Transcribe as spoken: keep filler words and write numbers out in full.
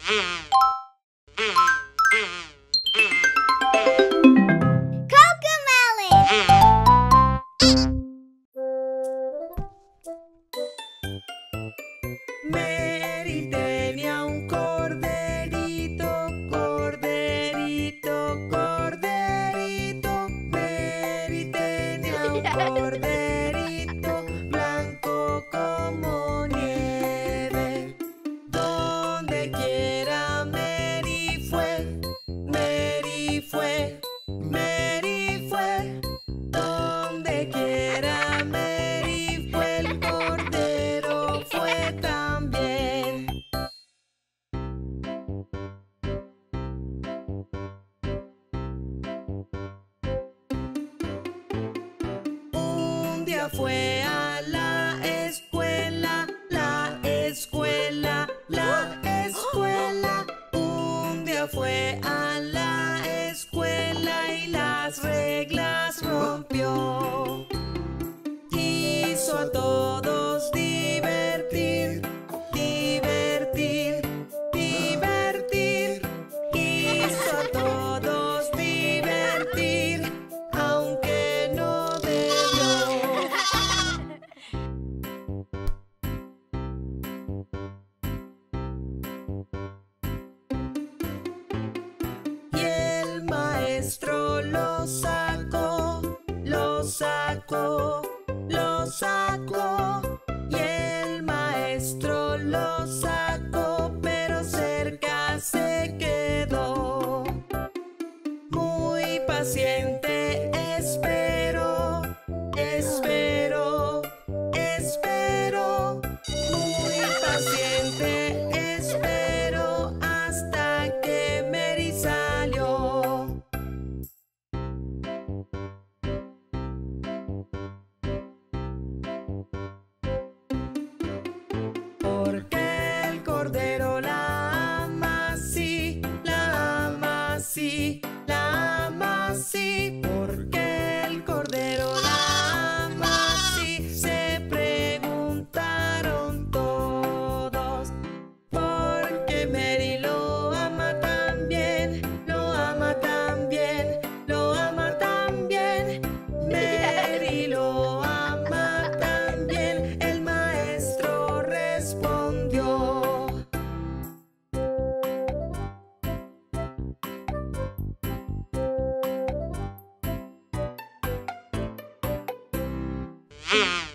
Mary tenía un corderito, corderito, corderito. Mary tenía un corderito blanco como nieve. Donde quiera Mary fue, Mary fue, Mary fue. Donde quiera Mary fue, el cordero fue también. Un día fue a la escuela, la escuela, la escuela. Un día fue a la escuela y las reglas rompió. Hizo a todos divertir, divertir, divertir. Hizo a todos divertir, aunque no debió. Y el maestro lo sacó, lo sacó, lo sacó. Y el maestro lo sacó, pero cerca se quedó. Muy paciente esperó, esperó, esperó. Muy paciente esperó hasta que Mary salió. Porque el cordero la ama así, la ama así, la ama así. Porque el cordero la ama así, se preguntaron todos. Porque Mary lo ama también, lo ama también, lo ama también. Mary lo ama también, el maestro respondió. Mm.